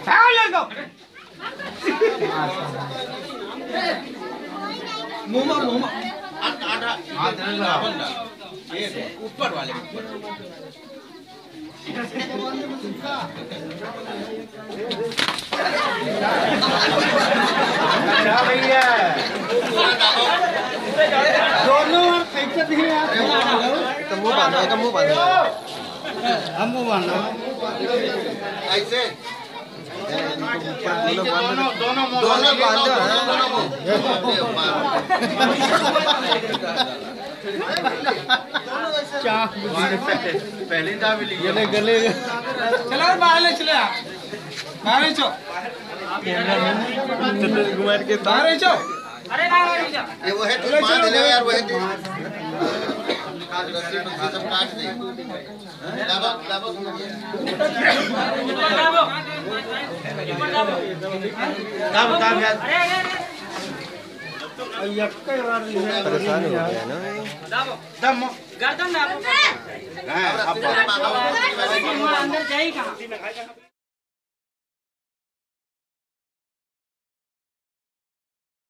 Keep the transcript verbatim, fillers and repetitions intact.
मुंह में मुंह में आधा आधा ये ऊपर वाले ऊपर अच्छा भैया दोनों कैसे दिखे यार तो मुंह बांधो का मुंह बांधो हम मुंह बांधो ऐसे दोनों दोनों दोनों बांधो पहले था भी गले गले चलो बाहर ले चले आप बाहर चो कुमार के बाहर चो अरे बाहर चो ये वो है तू बांध ले यार वो है तू काट रस्सी में सब काट दे दाबो दाबो दाबो दाबो यार यक्का बार परेशान हो गया ना दाबो दम गर्दन दाबो हां अब अंदर जाई कहां